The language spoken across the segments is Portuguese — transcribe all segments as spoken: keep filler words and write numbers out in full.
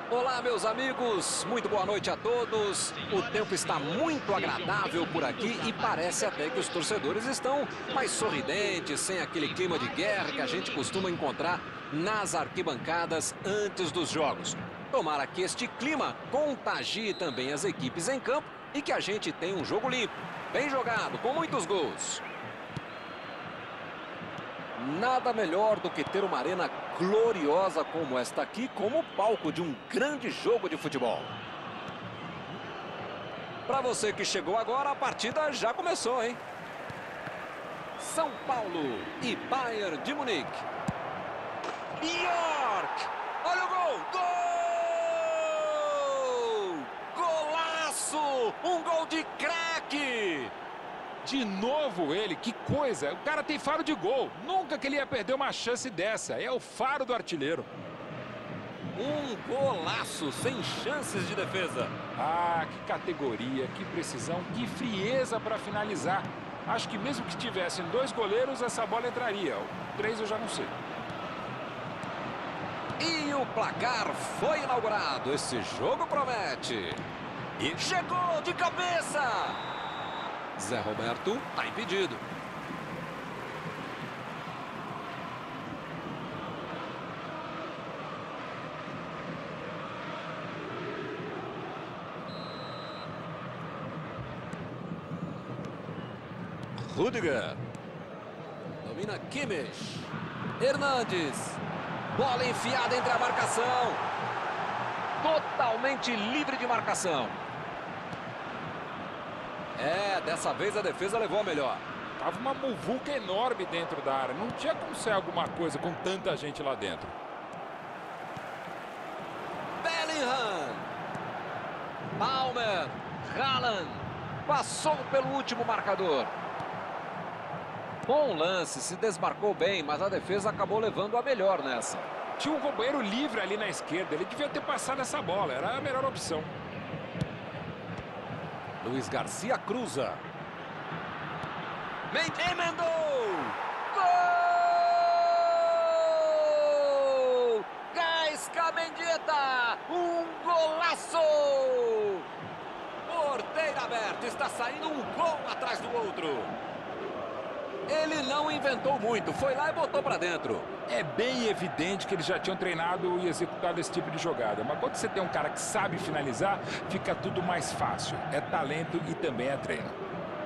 Olá, meus amigos, muito boa noite a todos. O tempo está muito agradável por aqui e parece até que os torcedores estão mais sorridentes, sem aquele clima de guerra que a gente costuma encontrar nas arquibancadas antes dos jogos. Tomara que este clima contagie também as equipes em campo e que a gente tenha um jogo limpo, bem jogado, com muitos gols. Nada melhor do que ter uma arena gloriosa como esta aqui, como palco de um grande jogo de futebol. Para você que chegou agora, a partida já começou, hein? São Paulo e Bayern de Munique. York! Olha o gol! Gol! Golaço! Um gol de craque! De novo ele, que coisa, o cara tem faro de gol, nunca que ele ia perder uma chance dessa, é o faro do artilheiro. Um golaço, sem chances de defesa. Ah, que categoria, que precisão, que frieza para finalizar. Acho que mesmo que tivessem dois goleiros, essa bola entraria, o três eu já não sei. E o placar foi inaugurado, esse jogo promete. E chegou de cabeça! Zé Roberto está impedido. Rüdiger. Domina Kimmich. Hernandes. Bola enfiada entre a marcação. Totalmente livre de marcação. É, dessa vez a defesa levou a melhor. Tava uma muvuca enorme dentro da área. Não tinha como ser alguma coisa com tanta gente lá dentro. Bellingham. Palmer. Haaland. Passou pelo último marcador. Bom lance, se desmarcou bem, mas a defesa acabou levando a melhor nessa. Tinha um companheiro livre ali na esquerda. Ele devia ter passado essa bola. Era a melhor opção. Luiz Garcia cruza. Emendou! Gol! Gaisca Mendieta! Um golaço! Porteira aberta, está saindo um gol atrás do outro. Ele não inventou muito, foi lá e botou para dentro. É bem evidente que eles já tinham treinado e executado esse tipo de jogada. Mas quando você tem um cara que sabe finalizar, fica tudo mais fácil. É talento e também é treino.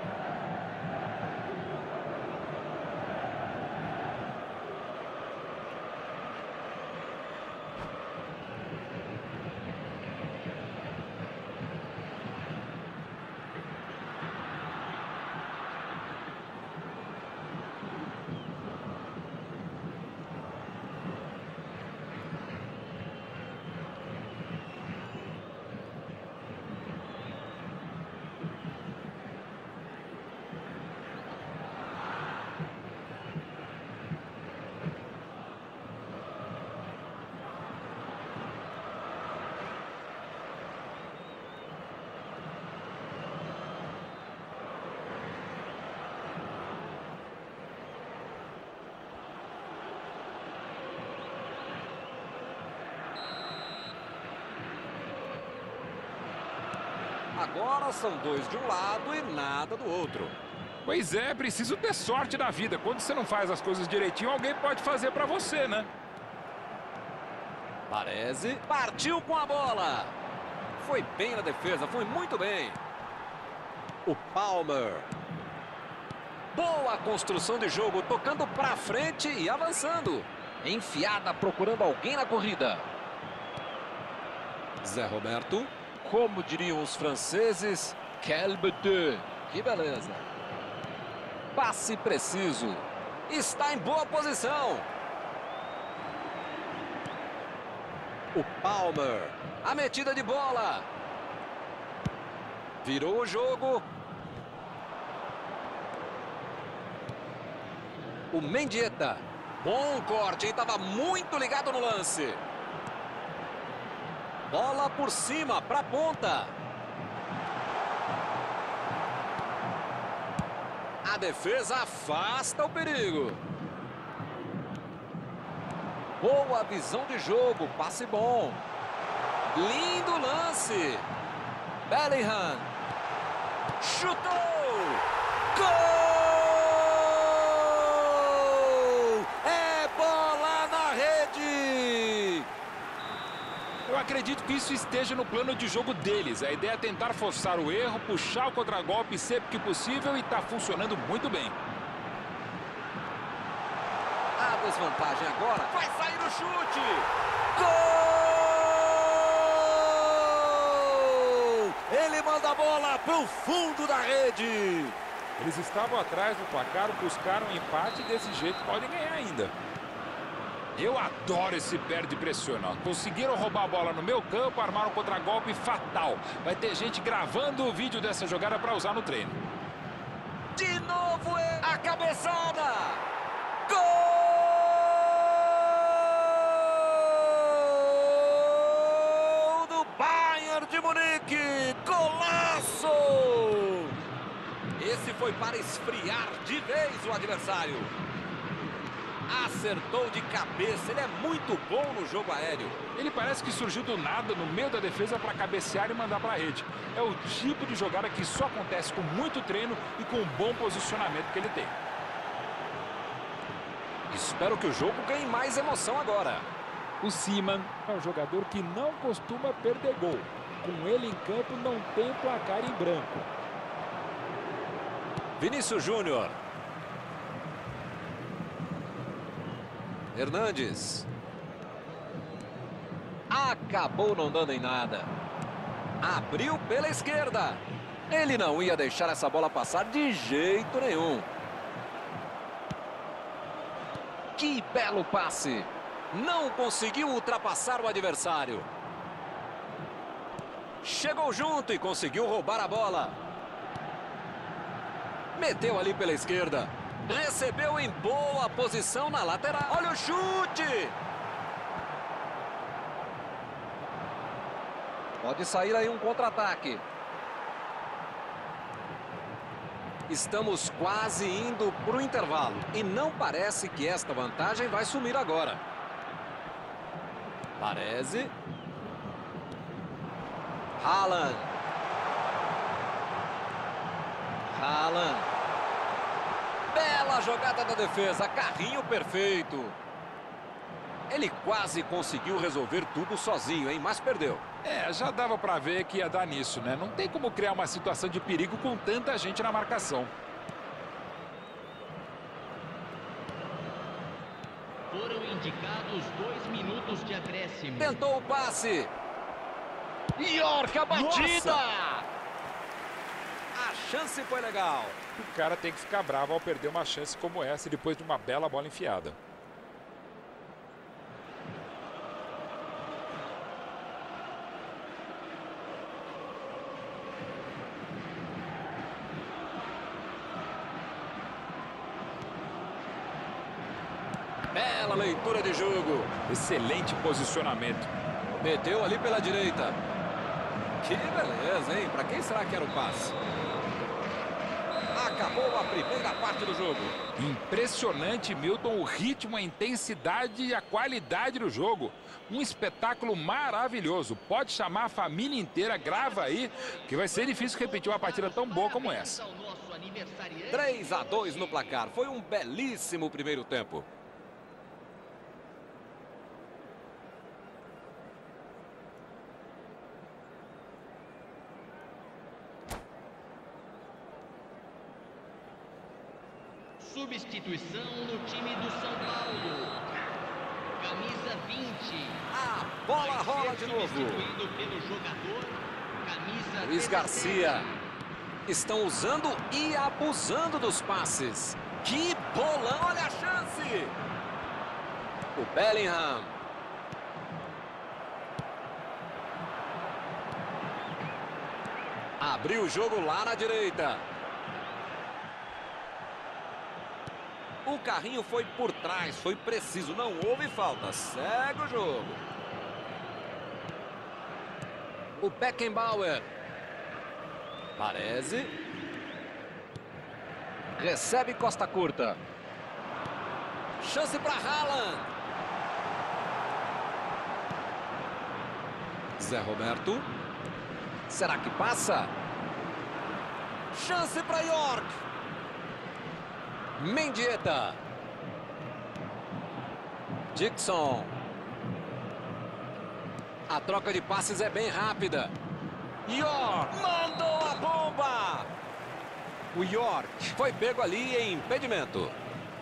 Agora são dois de um lado e nada do outro. Pois é, preciso ter sorte na vida. Quando você não faz as coisas direitinho, alguém pode fazer pra você, né? Parece. Partiu com a bola. Foi bem na defesa, foi muito bem. O Palmer. Boa construção de jogo, tocando pra frente e avançando. Enfiada, procurando alguém na corrida. Zé Roberto. Como diriam os franceses, quel but! Que beleza! Passe preciso. Está em boa posição. O Palmer. A metida de bola. Virou o jogo. O Mendieta. Bom corte, hein? Estava muito ligado no lance. Bola por cima, para a ponta. A defesa afasta o perigo. Boa visão de jogo, passe bom. Lindo lance. Bellingham. Chutou. Gol! É bola na rede. Eu acredito que isso esteja no plano de jogo deles. A ideia é tentar forçar o erro, puxar o contragolpe sempre que possível e está funcionando muito bem. A desvantagem agora. Vai sair o chute. Gol! Ele manda a bola para o fundo da rede. Eles estavam atrás do placar, buscaram um empate e desse jeito podem ganhar ainda. Eu adoro esse perde pressiona. Conseguiram roubar a bola no meu campo, armaram um contragolpe fatal. Vai ter gente gravando o vídeo dessa jogada para usar no treino. De novo é a cabeçada. Gol do Bayern de Munique. Golaço! Esse foi para esfriar de vez o adversário. Acertou de cabeça, ele é muito bom no jogo aéreo. Ele parece que surgiu do nada no meio da defesa para cabecear e mandar para a rede. É o tipo de jogada que só acontece com muito treino e com um bom posicionamento que ele tem. Espero que o jogo ganhe mais emoção agora. O Seaman é um jogador que não costuma perder gol. Com ele em campo não tem placar em branco. Vinícius Júnior. Hernandes. Acabou não dando em nada. Abriu pela esquerda. Ele não ia deixar essa bola passar de jeito nenhum. Que belo passe. Não conseguiu ultrapassar o adversário. Chegou junto e conseguiu roubar a bola. Meteu ali pela esquerda. Recebeu em boa posição na lateral. Olha o chute! Pode sair aí um contra-ataque. Estamos quase indo para o intervalo. E não parece que esta vantagem vai sumir agora. Parece. Haaland. Haaland. Bela jogada da defesa, carrinho perfeito. Ele quase conseguiu resolver tudo sozinho, hein? Mas perdeu. É, já dava para ver que ia dar nisso, né? Não tem como criar uma situação de perigo com tanta gente na marcação. Foram indicados dois minutos de acréscimo. Tentou o passe. Yorka, batida! Nossa! A chance foi legal. O cara tem que ficar bravo ao perder uma chance como essa depois de uma bela bola enfiada. Bela leitura de jogo. Excelente posicionamento. Meteu ali pela direita. Que beleza, hein? Para quem será que era o passe? Acabou a primeira parte do jogo. Impressionante, Milton, o ritmo, a intensidade e a qualidade do jogo. Um espetáculo maravilhoso. Pode chamar a família inteira, grava aí, que vai ser difícil repetir uma partida tão boa como essa. três a dois no placar. Foi um belíssimo primeiro tempo. Substituição no time do São Paulo. Camisa vinte. A bola rola de novo. Substituído pelo jogador. Camisa Luiz Garcia. Estão usando e abusando dos passes. Que bolão, olha a chance. O Bellingham. Abriu o jogo lá na direita. O carrinho foi por trás, foi preciso, não houve falta. Segue o jogo. O Beckenbauer. Parece. Recebe costa curta. Chance para Haaland. Zé Roberto. Será que passa? Chance para York. Mendieta. Dixon. A troca de passes é bem rápida. York mandou a bomba. O York foi pego ali em impedimento.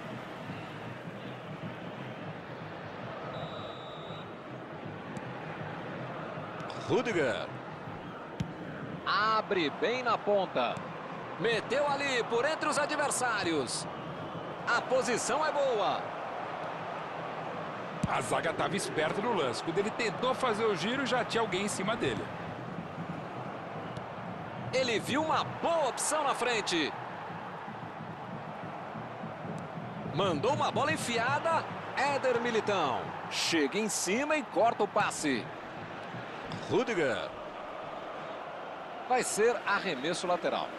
Rudiger. Abre bem na ponta. Meteu ali por entre os adversários. A posição é boa. A zaga estava esperta no lance. Quando ele tentou fazer o giro, já tinha alguém em cima dele. Ele viu uma boa opção na frente. Mandou uma bola enfiada. Éder Militão. Chega em cima e corta o passe. Rudiger. Vai ser arremesso lateral.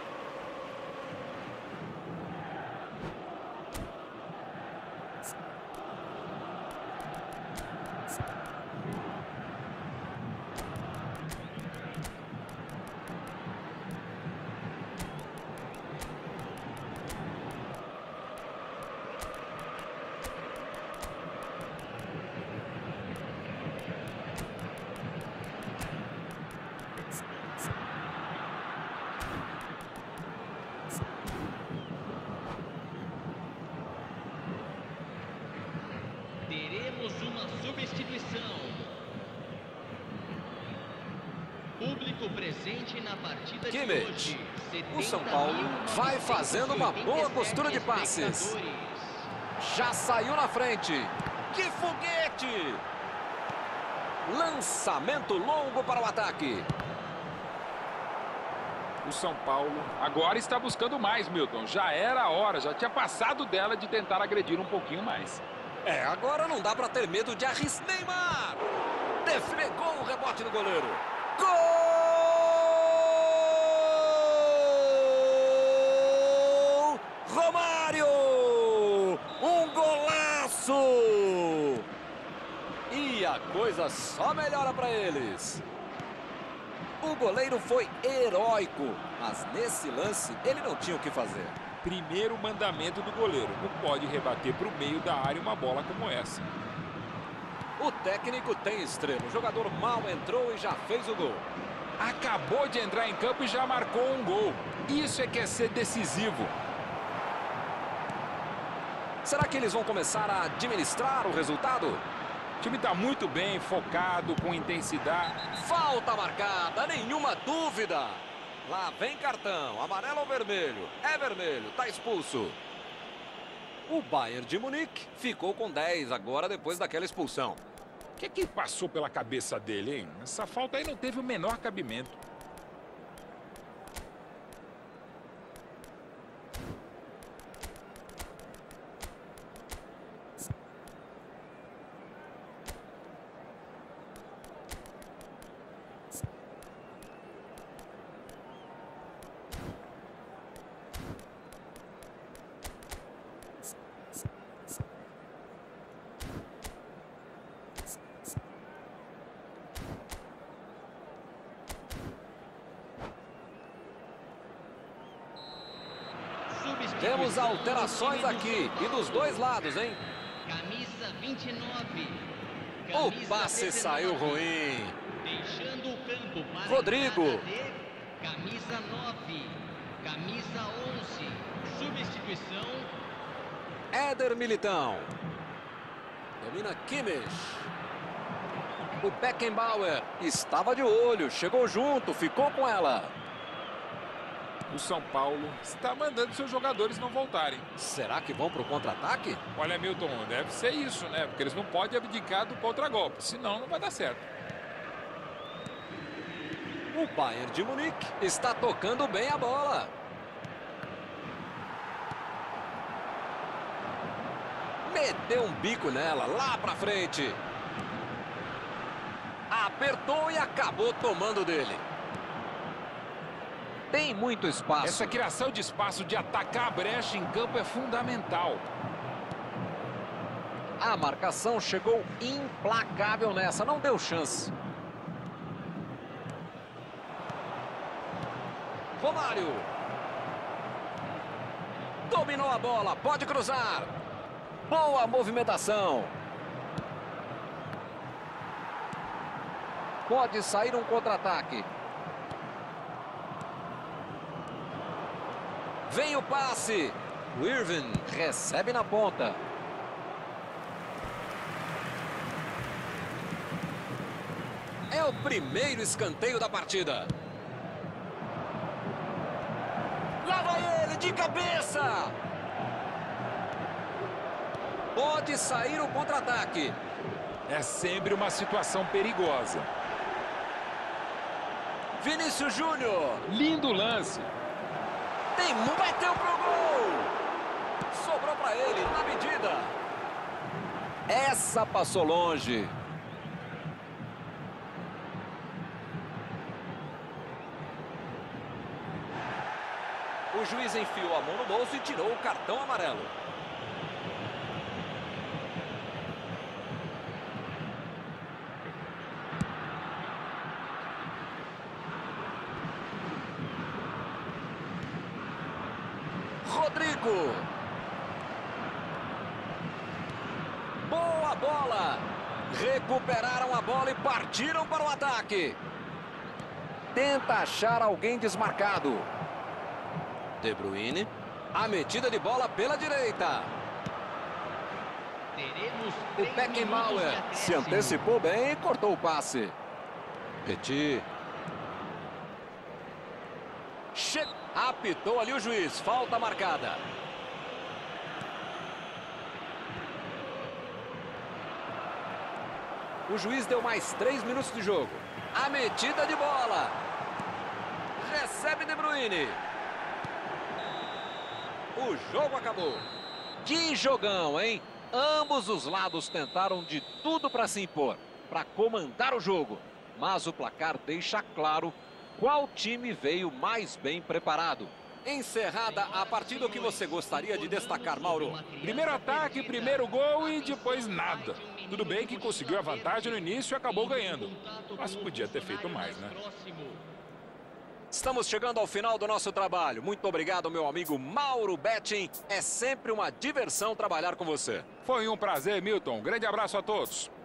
Teremos uma substituição. Público presente na partida de hoje. O São Paulo vai fazendo uma boa costura de passes. Já saiu na frente. Que foguete! Lançamento longo para o ataque. O São Paulo agora está buscando mais, Milton. Já era a hora, já tinha passado dela de tentar agredir um pouquinho mais. É, agora não dá para ter medo de arriscar. Neymar! Defregou o rebote do goleiro. Gol! Romário! Um golaço! E a coisa só melhora para eles. O goleiro foi heróico, mas nesse lance ele não tinha o que fazer. Primeiro mandamento do goleiro: não pode rebater para o meio da área uma bola como essa. O técnico tem estrela. O jogador mal entrou e já fez o gol. Acabou de entrar em campo e já marcou um gol. Isso é que é ser decisivo. Será que eles vão começar a administrar o resultado? O time está muito bem, focado, com intensidade. Falta marcada, nenhuma dúvida. Lá vem cartão, amarelo ou vermelho? É vermelho, tá expulso. O Bayern de Munique ficou com dez agora depois daquela expulsão. O que, que passou pela cabeça dele, hein? Essa falta aí não teve o menor cabimento. Temos alterações aqui e dos dois lados, hein? Camisa vinte e nove. O passe saiu ruim. Deixando o campo para Rodrigo. Camisa nove. Camisa onze. Substituição. Éder Militão. Domina Kimmich. O Beckenbauer estava de olho, chegou junto, ficou com ela. O São Paulo está mandando seus jogadores não voltarem. Será que vão para o contra-ataque? Olha, Milton, deve ser isso, né? Porque eles não podem abdicar do contra-golpe, senão não vai dar certo. O Bayern de Munique está tocando bem a bola. Meteu um bico nela, lá para frente. Apertou e acabou tomando dele. Tem muito espaço. Essa criação de espaço, de atacar a brecha em campo é fundamental. A marcação chegou implacável nessa, não deu chance. Romário. Dominou a bola, pode cruzar. Boa movimentação. Pode sair um contra-ataque. Vem o passe. O Irving recebe na ponta. É o primeiro escanteio da partida. Lá vai ele de cabeça. Pode sair o contra-ataque. É sempre uma situação perigosa. Vinícius Júnior. Lindo lance. Tem, bateu pro gol. Sobrou para ele na medida. Essa passou longe. O juiz enfiou a mão no bolso e tirou o cartão amarelo. Rodrigo. Boa bola. Recuperaram a bola e partiram para o ataque. Tenta achar alguém desmarcado. De Bruyne. A metida de bola pela direita. O Beckenbauer se antecipou bem e cortou o passe. Petit. Che... Apitou ali o juiz. Falta marcada. O juiz deu mais três minutos de jogo. A metida de bola. Recebe De Bruyne. O jogo acabou. Que jogão, hein? Ambos os lados tentaram de tudo para se impor, para comandar o jogo. Mas o placar deixa claro qual time veio mais bem preparado. Encerrada a partida, o que você gostaria de destacar, Mauro? Primeiro ataque, primeiro gol e depois nada. Tudo bem que conseguiu a vantagem no início e acabou ganhando. Mas podia ter feito mais, né? Estamos chegando ao final do nosso trabalho. Muito obrigado, meu amigo Mauro Betting. É sempre uma diversão trabalhar com você. Foi um prazer, Milton. Grande abraço a todos.